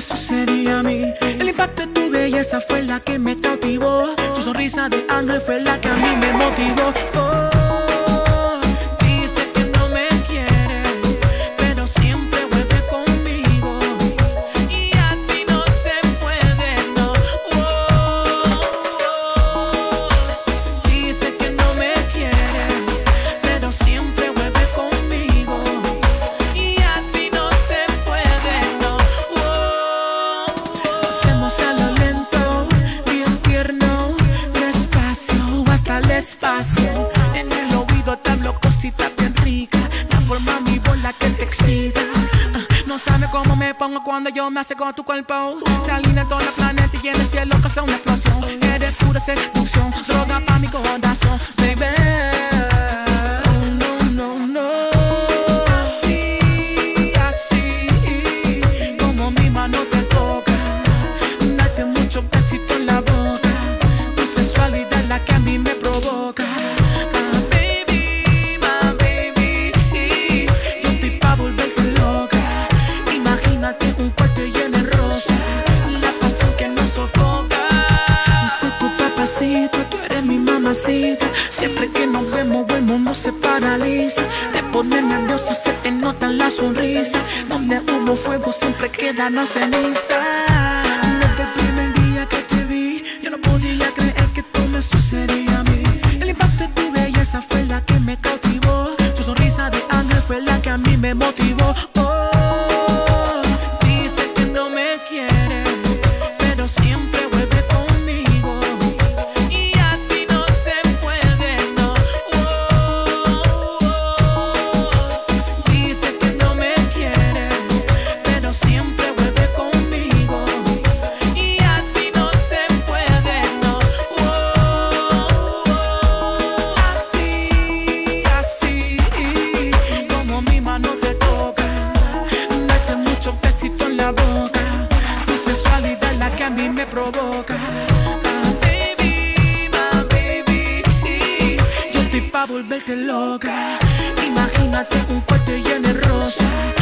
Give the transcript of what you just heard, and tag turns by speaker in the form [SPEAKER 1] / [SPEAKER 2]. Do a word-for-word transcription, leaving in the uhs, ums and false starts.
[SPEAKER 1] sucedía a mí. El impacto de tu belleza fue la que me cautivó. Tu sonrisa de ángel fue la que a mí me motivó. Oh. Espacio. En el oído te hablo cositas bien ricas. La forma mi voz la que te excita. uh, No sabes cómo me pongo cuando yo me acerco a tu cuerpo. Se alinea todo el planeta y en el cielo causa una explosión. Eres pura seducción, droga pa' mi corazón, baby. Tú eres mi mamacita. Siempre que nos vemos el mundo se paraliza. Te pones nerviosa, se te nota en la sonrisa. Donde hubo fuego siempre queda la ceniza. Desde el primer día que te vi, yo no podía creer que esto me sucedía a mí. El impacto de tu belleza fue la que me cautivó. Tu sonrisa de ángel fue la que a mí me motivó. Oh, dice que no me quieres, pero siempre vuelve conmigo. A mí me provoca, ah, baby, my baby. Yo estoy pa' volverte loca. Imagínate un cuarto lleno de rosa.